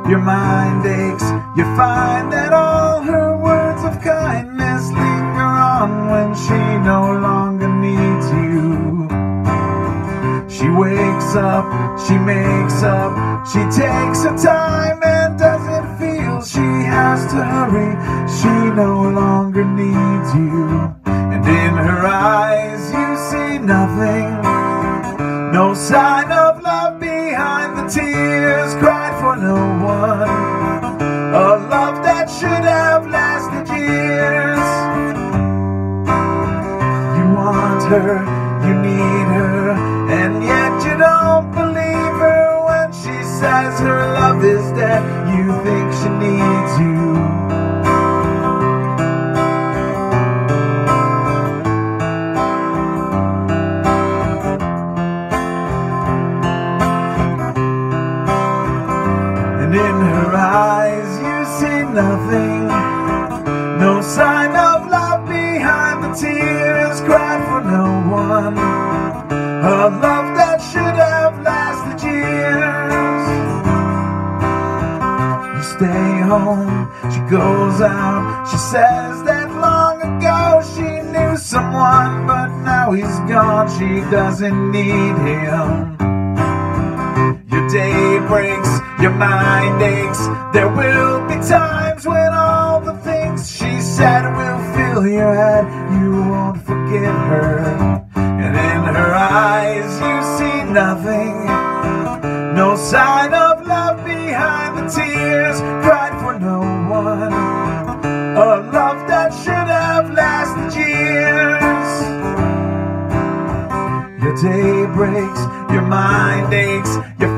your mind aches. You find that all her words of kindness linger on when she no longer needs you. She wakes up, she makes up, she takes her time and doesn't feel she has to hurry. She no longer needs you. And in her eyes you see nothing, no sign of love behind the tears cried for no one, a love that should have lasted years. You want her, you need her, and yet you don't believe her when she says her love is dead. You think she needs you. And in her eyes you see nothing, no sign of love behind the tears cried for no one, a love that should have lasted years. You stay home, she goes out, she says that long ago she knew someone, but now he's gone, she doesn't need him. Your day breaks, your mind aches. There will be times when all the things she said will fill your head. You won't forget her. And in her eyes you see nothing, no sign of love behind the tears cried for no one, a love that should have lasted years. Your day breaks, your mind aches, you